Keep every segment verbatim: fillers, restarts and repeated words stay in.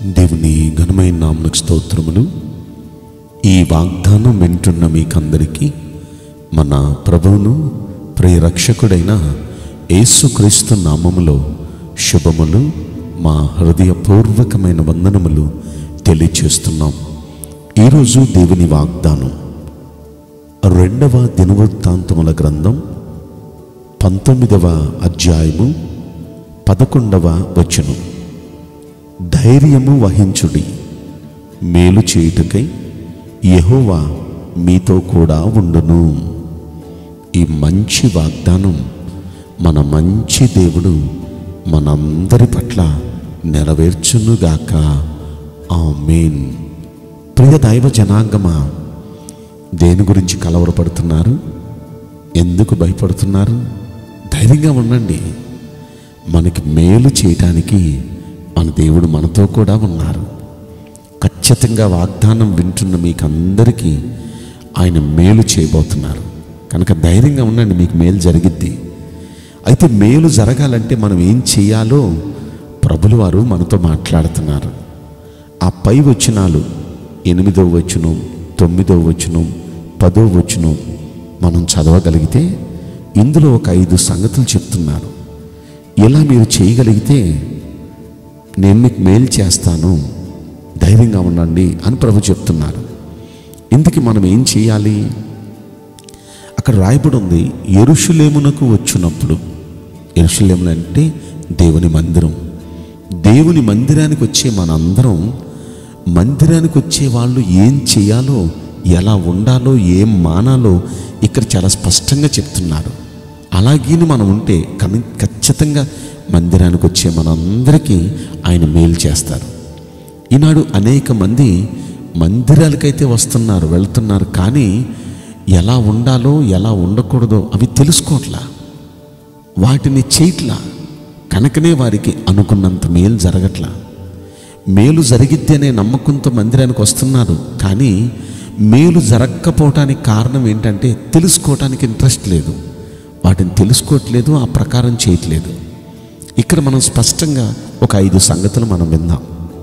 దేవుని ఘనమైన నామమునకు స్తోత్రములు. ఈ వాగ్దానం వింటున్న మీకందరికీ మన ప్రభువును ప్రియ రక్షకుడైన యేసుక్రీస్తు నామములో శుభములు, మా హృదయపూర్వకమైన వందనములు తెలియచేస్తున్నాం. ఈరోజు దేవుని వాగ్దానం రెండవ దినవృత్తాంతముల గ్రంథం పంతొమ్మిదవ అధ్యాయము పదకొండవ వచనం. ధైర్యము వహించుడి, మేలు చేయుటకై యెహోవా మీతో కూడా ఉండును. ఈ మంచి వాగ్దానం మన మంచి దేవుడు మనందరి పట్ల నెరవేర్చునుగాక. ఆమేన్. ప్రియ దైవ జనాంగమా, దేని గురించి కలవరపడుతున్నారు? ఎందుకు భయపడుతున్నారు? ధైర్యంగా ఉండండి. మనకి మేలు చేయటానికి మన దేవుడు మనతో కూడా ఉన్నారు. ఖచ్చితంగా వాగ్దానం వింటున్న మీకందరికీ ఆయన మేలు చేయబోతున్నారు. కనుక ధైర్యంగా ఉండండి, మీకు మేలు జరిగిద్ది. అయితే మేలు జరగాలంటే మనం ఏం చేయాలో ప్రభులు వారు మనతో మాట్లాడుతున్నారు. ఆ పై వచనాలు ఎనిమిదవ వచనం, తొమ్మిదవ వచనం, పదో వచనం మనం చదవగలిగితే ఇందులో ఒక ఐదు సంగతులు చెప్తున్నారు. ఇలా మీరు చేయగలిగితే నేను మీకు మేలు చేస్తాను, ధైర్యంగా ఉండండి అని ప్రభు చెప్తున్నారు. ఇందుకు మనం ఏం చేయాలి? అక్కడ రాయబడి ఉంది, యెరూషలేమునకు వచ్చినప్పుడు. యెరూషలేము అంటే దేవుని మందిరం. దేవుని మందిరానికి వచ్చే మనందరం, మందిరానికి వచ్చే వాళ్ళు ఏం చేయాలో, ఎలా ఉండాలో, ఏం మానాలో ఇక్కడ చాలా స్పష్టంగా చెప్తున్నారు. అలాగే మనం ఉంటే కానీ ఖచ్చితంగా మందిరానికి వచ్చే మనందరికీ ఆయన మేలు చేస్తారు. ఈనాడు అనేక మంది మందిరాలకైతే వస్తున్నారు, వెళ్తున్నారు, కానీ ఎలా ఉండాలో ఎలా ఉండకూడదో అవి తెలుసుకోవట్లా, వాటిని చేయట్లా. కనుకనే వారికి అనుకున్నంత మేలు జరగట్లా. మేలు జరిగిద్ది అనే నమ్మకంతో మందిరానికి వస్తున్నారు, కానీ మేలు జరగకపోవటానికి కారణం ఏంటంటే తెలుసుకోవటానికి ఇంట్రెస్ట్ లేదు, వాటిని తెలుసుకోవట్లేదు, ఆ ప్రకారం చేయట్లేదు. ఇక్కడ మనం స్పష్టంగా ఒక ఐదు సంగతులు మనం విందాం.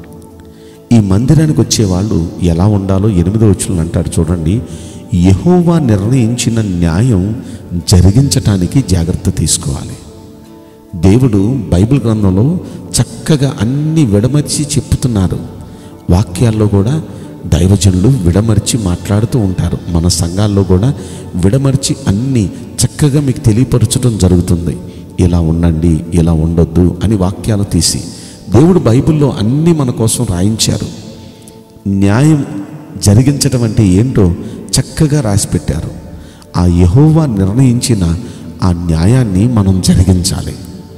ఈ మందిరానికి వచ్చేవాళ్ళు ఎలా ఉండాలో ఎనిమిదో వచనం అంటాడు చూడండి. యెహోవా నిర్ణయించిన న్యాయం జరిగించటానికి జాగ్రత్త తీసుకోవాలి. దేవుడు బైబిల్ గ్రంథంలో చక్కగా అన్ని విడమర్చి చెప్తున్నారు. వాక్యాల్లో కూడా దైవజనులు విడమర్చి మాట్లాడుతూ ఉంటారు. మన సంఘాల్లో కూడా విడమర్చి అన్నీ చక్కగా మీకు తెలియపరచడం జరుగుతుంది. ఇలా ఉండండి, ఇలా ఉండొద్దు అని వాక్యాలు తీసి దేవుడు బైబిల్లో అన్నీ మన కోసం రాయించారు. న్యాయం జరిగించడం అంటే ఏంటో చక్కగా రాసిపెట్టారు. ఆ యెహోవా నిర్ణయించిన ఆ న్యాయాన్ని మనం జరిగించాలి.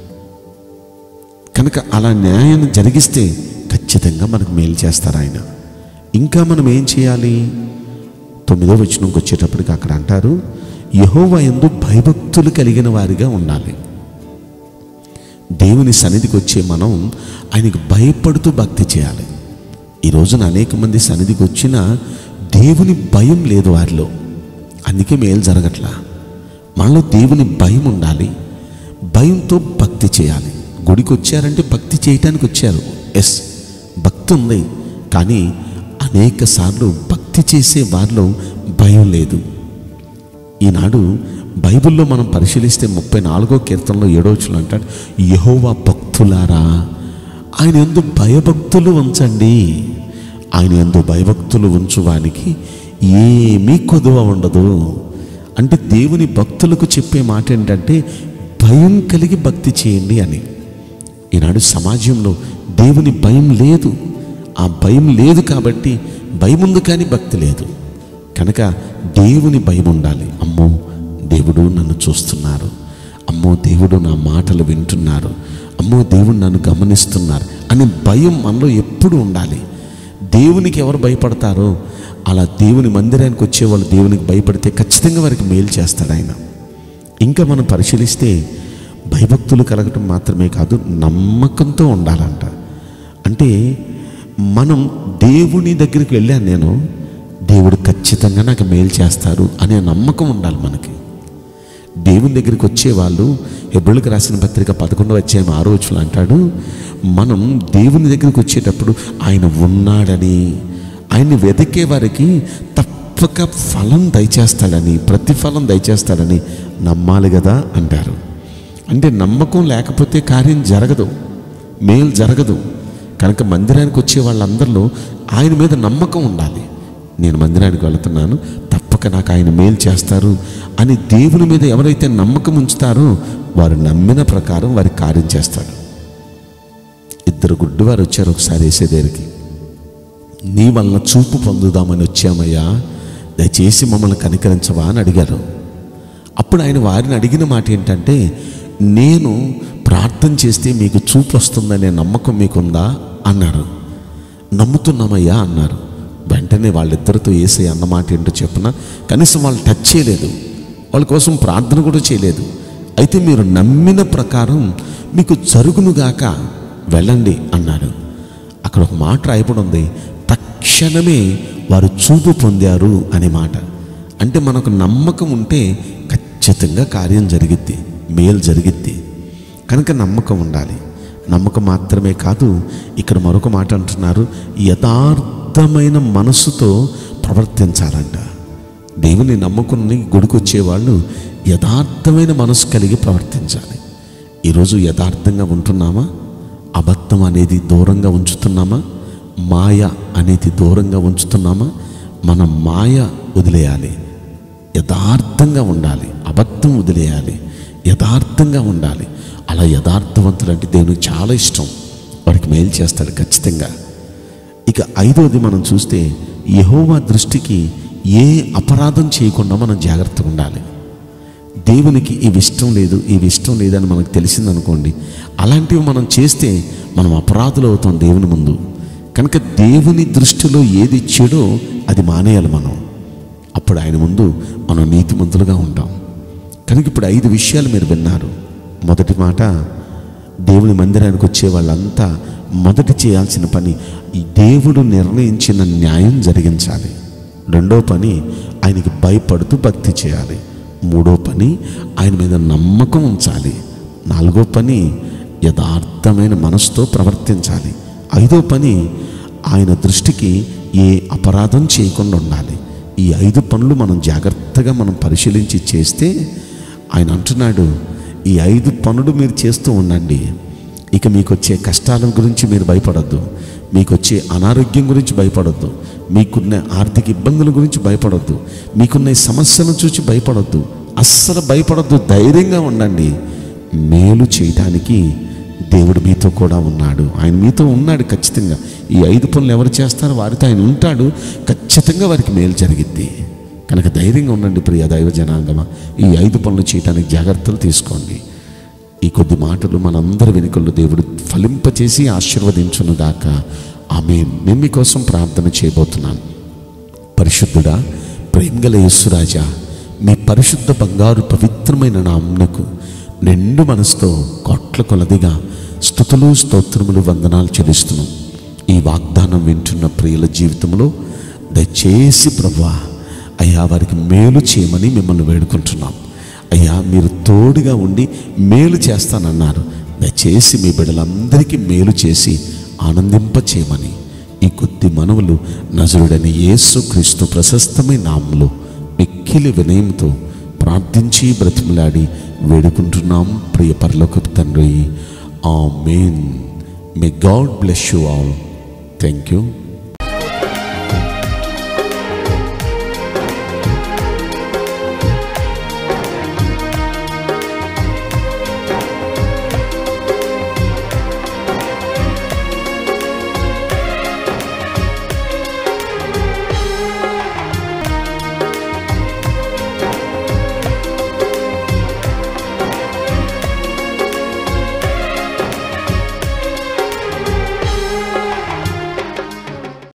కనుక అలా న్యాయాన్ని జరిగిస్తే ఖచ్చితంగా మనకు మేలు చేస్తారు ఆయన. ఇంకా మనం ఏం చేయాలి? తొమ్మిదో వచనంకి వచ్చేటప్పటికి అక్కడ అంటారు, యెహోవా యందు భయభక్తులు కలిగిన వారిగా ఉండాలి. దేవుని సన్నిధికి వచ్చే మనం ఆయనకి భయపడుతూ భక్తి చేయాలి. ఈ రోజున అనేక మంది సన్నిధికి వచ్చినా దేవుని భయం లేదు వారిలో, అందుకే మేలు జరగట్లా. మనలో దేవుని భయం ఉండాలి, భయంతో భక్తి చేయాలి. గుడికి వచ్చారంటే భక్తి చేయటానికి వచ్చారు, ఎస్ భక్తి ఉంది, కానీ అనేక సార్లు భక్తి చేసే వారిలో భయం లేదు. ఈనాడు బైబిల్లో మనం పరిశీలిస్తే ముప్పై నాలుగో కీర్తనలో ఏడో వచనం అంటాడు, యెహోవా భక్తులారా ఆయన యందు భయభక్తులు ఉంచండి. ఆయన యందు భయభక్తులు ఉంచువానికి ఏమీ కొదువ ఉండదు. అంటే దేవుని భక్తులకు చెప్పే మాట ఏంటంటే భయం కలిగి భక్తి చేయండి అని. ఈనాడు సమాజంలో దేవుని భయం లేదు. ఆ భయం లేదు కాబట్టి భయం ఉంది, కానీ భక్తి లేదు. కనుక దేవుని భయం ఉండాలి. అమ్మో దేవుడు నన్ను చూస్తున్నారు, అమ్మో దేవుడు నా మాటలు వింటున్నారు, అమ్మో దేవుడు నన్ను గమనిస్తున్నారు అని భయం మనలో ఎప్పుడు ఉండాలి. దేవునికి ఎవరు భయపడతారో అలా దేవుని మందిరానికి వచ్చేవాళ్ళు దేవునికి భయపడితే ఖచ్చితంగా వారికి మేలు చేస్తాడు ఆయన. ఇంకా మనం పరిశీలిస్తే భయభక్తులు కలగటం మాత్రమే కాదు, నమ్మకంతో ఉండాలంట. అంటే మనం దేవుని దగ్గరికి వెళ్ళాను, నేను దేవుడు ఖచ్చితంగా నాకు మేలు చేస్తారు అనే నమ్మకం ఉండాలి మనకి. దేవుని దగ్గరికి వచ్చేవాళ్ళు, హెబ్రీయులకు రాసిన పత్రిక పదకొండవ అధ్యాయం ఆరో వచనంలో అంటాడు, మనం దేవుని దగ్గరికి వచ్చేటప్పుడు ఆయన ఉన్నాడని, ఆయన్ని వెతికే వారికి తప్పక ఫలం దయచేస్తాడని, ప్రతిఫలం దయచేస్తాడని నమ్మాలి కదా అంటారు. అంటే నమ్మకం లేకపోతే కార్యం జరగదు, మేలు జరగదు. కనుక మందిరానికి వచ్చే వాళ్ళందరిలో ఆయన మీద నమ్మకం ఉండాలి. నేను మందిరానికి వెళుతున్నాను, తప్పక నాకు ఆయన మేలు చేస్తారు అని దేవుని మీద ఎవరైతే నమ్మకం ఉంచుతారో వారు నమ్మిన ప్రకారం వారి కార్యం చేస్తాడు. ఇద్దరు గుడ్డివారు వచ్చారు ఒకసారి యేసు దగ్గరికి. నీ వలన చూపు పొందుదామని వచ్చామయ్యా, దయచేసి మమ్మల్ని కనికరించవా అని అడిగారు. అప్పుడు ఆయన వారిని అడిగిన మాట ఏంటంటే, నేను ప్రార్థన చేస్తే మీకు చూపు వస్తుందనే నమ్మకం మీకుందా అన్నారు. నమ్ముతున్నామయ్యా అన్నారు. వెంటనే వాళ్ళిద్దరితో యేసయ్య అన్నమాట ఏంటో చెప్పిన, కనీసం వాళ్ళు టచ్ చేయలేదు, వాళ్ళ కోసం ప్రార్థన కూడా చేయలేదు. అయితే మీరు నమ్మిన ప్రకారం మీకు జరుగునుగాక, వెళ్ళండి అన్నాడు. అక్కడ ఒక మాట రాయబడి ఉంది, తక్షణమే వారు చూపు పొందారు అనే మాట. అంటే మనకు నమ్మకం ఉంటే ఖచ్చితంగా కార్యం జరిగిద్ది, మేలు జరిగిద్ది. కనుక నమ్మకం ఉండాలి. నమ్మకం మాత్రమే కాదు, ఇక్కడ మరొక మాట అంటున్నారు, యథార్థమైన మనసుతో ప్రవర్తించాలంట. దేవుని నమ్ముకుని గుడికి వచ్చేవాళ్ళు యథార్థమైన మనసు కలిగి ప్రవర్తించాలి. ఈరోజు యథార్థంగా ఉంటున్నామా? అబద్ధం అనేది దూరంగా ఉంచుతున్నామా? మాయ అనేది దూరంగా ఉంచుతున్నామా? మన మాయ వదిలేయాలి, యథార్థంగా ఉండాలి. అబద్ధం వదిలేయాలి, యథార్థంగా ఉండాలి. అలా యథార్థవంతులు అంటే దేవునికి చాలా ఇష్టం, వాడికి మేలు చేస్తాడు ఖచ్చితంగా. ఇక ఐదవది మనం చూస్తే, యెహోవా దృష్టికి ఏ అపరాధం చేయకుండా మనం జాగ్రత్తగా ఉండాలి. దేవునికి ఇవి ఇష్టం లేదు, ఇవి ఇష్టం లేదని మనకు తెలిసిందనుకోండి, అలాంటివి మనం చేస్తే మనం అపరాధులు అవుతాం దేవుని ముందు. కనుక దేవుని దృష్టిలో ఏది చెడో అది మానేయాలి మనం. అప్పుడు ఆయన ముందు మనం నీతిమంతులుగా ఉంటాం. కనుక ఇప్పుడు ఐదు విషయాలు మీరు విన్నారు. మొదటి మాట, దేవుని మందిరానికి వచ్చే వాళ్ళంతా మొదటి చేయాల్సిన పని ఈ దేవుడు నిర్ణయించిన న్యాయం జరిగించాలి. రెండో పని, ఆయనకి భయపడుతూ భక్తి చేయాలి. మూడో పని, ఆయన మీద నమ్మకం ఉంచాలి. నాలుగో పని, యథార్థమైన మనసుతో ప్రవర్తించాలి. ఐదో పని, ఆయన దృష్టికి ఏ అపరాధం చేయకుండా ఉండాలి. ఈ ఐదు పనులు మనం జాగ్రత్తగా మనం పరిశీలించి చేస్తే, ఆయన అంటున్నాడు, ఈ ఐదు పనులు మీరు చేస్తూ ఉండండి, ఇక మీకు వచ్చే కష్టాల గురించి మీరు భయపడొద్దు, మీకు వచ్చే అనారోగ్యం గురించి భయపడొద్దు, మీకున్న ఆర్థిక ఇబ్బందుల గురించి భయపడొద్దు, మీకున్న సమస్యలను చూసి భయపడొద్దు, అస్సలు భయపడొద్దు. ధైర్యంగా ఉండండి. మేలు చేయటానికి దేవుడు మీతో కూడా ఉన్నాడు. ఆయన మీతో ఉన్నాడు ఖచ్చితంగా. ఈ ఐదు పనులు ఎవరు చేస్తారో వారితో ఆయన ఉంటాడు. ఖచ్చితంగా వారికి మేలు జరిగిద్ది. కనుక ధైర్యంగా ఉండండి ప్రియ దైవ జనాంగమా. ఈ ఐదు పనులు చేయడానికి జాగ్రత్తలు తీసుకోండి. ఈ కొద్ది మాటలు మనందరి వెనుకల్లో దేవుడు ఫలింపచేసి ఆశీర్వదించునుగాక. ఆమేన్. నేను మీకోసం ప్రార్థన చేయబోతున్నాను. పరిశుద్ధుడా, ప్రేమగల యేసురాజా, మీ పరిశుద్ధ బంగారు పవిత్రమైన నామమునకు నిండు మనసుతో కోట్ల కొలదిగా స్తుతులు స్తోత్రములు వందనాలు చెల్లిస్తున్నాం. ఈ వాగ్దానం వింటున్న ప్రియుల జీవితంలో దయచేసి ప్రభువా, అయ్యా వారికి మేలు చేయమని మిమ్మల్ని వేడుకుంటున్నాం. అయ్యా మీరు తోడుగా ఉండి మేలు చేస్తానన్నారు. దయచేసి మీ బిడ్డలందరికీ మేలు చేసి ఆనందింప చేయమని ఈ కొద్ది మనవులు నజరుడైన యేసు క్రీస్తు ప్రశస్తమైన నామములో మిక్కిలి వినయంతో ప్రార్థించి బ్రతిమలాడి వేడుకుంటున్నాం ప్రియ పరలోకపు తండ్రి. Amen. May God bless you all. Thank you.